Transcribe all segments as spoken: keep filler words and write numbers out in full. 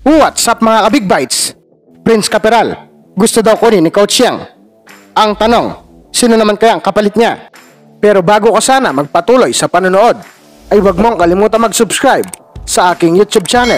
What's up mga ka-Big Bites? Prince Caperal, gusto daw kunin ni Coach Yang. Ang tanong, sino naman kaya ang kapalit niya? Pero bago ka sana magpatuloy sa panonood, ay huwag mong kalimutan mag-subscribe sa aking YouTube channel.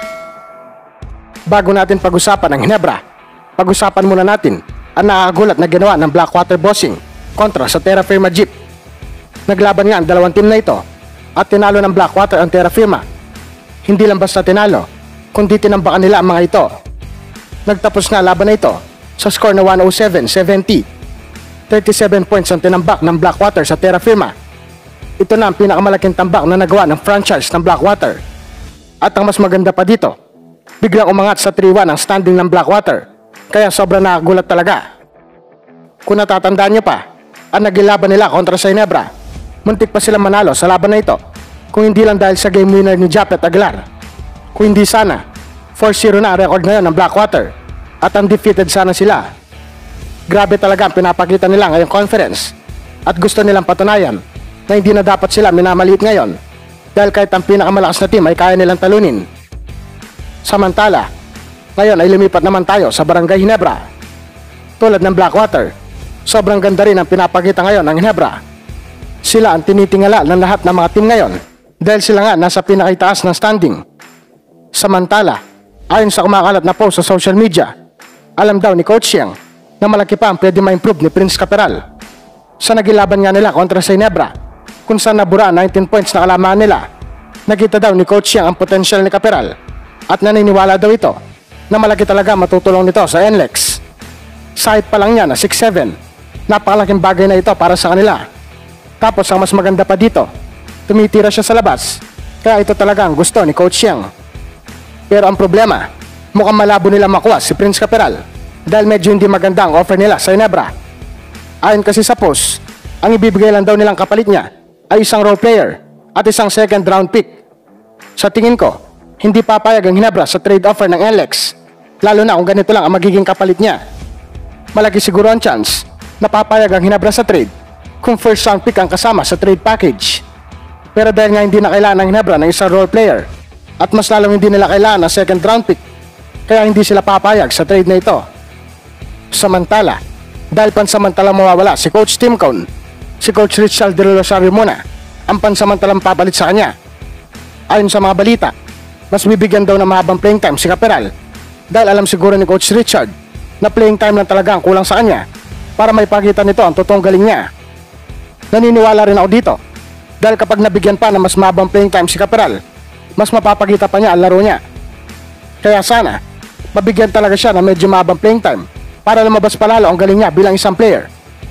Bago natin pag-usapan ang Ginebra, pag-usapan muna natin ang nakakagulat na ginawa ng Blackwater Bossing kontra sa Terra Firma Jeep. Naglaban nga ang dalawang team na ito at tinalo ng Blackwater ang Terra Firma. Hindi lang basta tinalo, kundi tinambakan nila ang mga ito. Nagtapos nga laban na ito sa score na one oh seven seventy. thirty-seven points ang tinambak ng Blackwater sa Terra Firma. Ito na ang pinakamalaking tambak na nagawa ng franchise ng Blackwater. At ang mas maganda pa dito, biglang umangat sa three one ang standing ng Blackwater, kaya sobrang nakagulat talaga. Kung natatandaan niyo pa, ang nagilaban nila kontra sa Ginebra, muntik pa sila manalo sa laban na ito kung hindi lang dahil sa game winner ni Japet Aguilar. Kung hindi sana, four zero na ang record ngayon ng Blackwater at undefeated sana sila. Grabe talaga ang pinapakita nila ngayong conference at gusto nilang patunayan na hindi na dapat sila minamaliit ngayon dahil kahit ang pinakamalakas na team ay kaya nilang talunin. Samantala, ngayon ay lumipat naman tayo sa Barangay Ginebra. Tulad ng Blackwater, sobrang ganda rin ang pinapakita ngayon ng Ginebra. Sila ang tinitingala ng lahat ng mga team ngayon dahil sila nga nasa pinakaitaas ng standing. Samantala, ayon sa kumakalat na post sa social media, alam daw ni Coach Yang na malaki pa ang pwede ma-improve ni Prince Caperal. Sa nagilaban nga nila kontra sa Ginebra, kung saan nabura nineteen points na kalamaan nila, nakita daw ni Coach Yang ang potential ni Caperal at naniniwala daw ito na malaki talaga matutulong nito sa N L E X. Sa height pa lang niya na six seven, napakalaking bagay na ito para sa kanila. Tapos ang mas maganda pa dito, tumitira siya sa labas, kaya ito talaga ang gusto ni Coach Yang. Pero ang problema, mukhang malabo nila makuha si Prince Caperal dahil medyo hindi maganda ang offer nila sa Ginebra. Ayon kasi sa post, ang ibibigay lang daw nilang kapalit niya ay isang role player at isang second round pick. Sa tingin ko, hindi papayag ang Ginebra sa trade offer ng N L E X, lalo na kung ganito lang ang magiging kapalit niya. Malaki siguro ang chance na papayag ang Ginebra sa trade kung first round pick ang kasama sa trade package. Pero dahil nga hindi na kailangan ng Ginebra ng isang role player at mas lalong hindi nila kailangan ng second round pick, kaya hindi sila papayag sa trade na ito. Samantala, dahil pansamantalang mawawala si Coach Tim Cone, si Coach Richard De Rosario muna ang pansamantalang papalit sa kanya. Ayon sa mga balita, mas bibigyan daw ng mahabang playing time si Caperal dahil alam siguro ni Coach Richard na playing time lang talaga ang kulang sa kanya para may pakita nito ang totoong galing niya. Naniniwala rin ako dito dahil kapag nabigyan pa ng mas mahabang playing time si Caperal, mas mapapakita pa niya ang laro niya. Kaya sana, mabigyan talaga siya ng medyo mahabang playing time para lumabas palalo ang galing niya bilang isang player.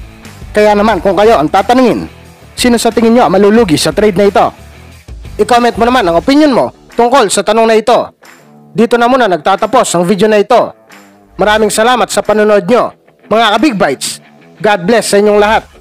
Kaya naman kung kayo ang tatanungin, sino sa tingin niyo malulugi sa trade na ito? I-comment mo naman ang opinion mo tungkol sa tanong na ito. Dito na muna nagtatapos ang video na ito. Maraming salamat sa panonood nyo, mga ka-Big Bites. God bless sa inyong lahat.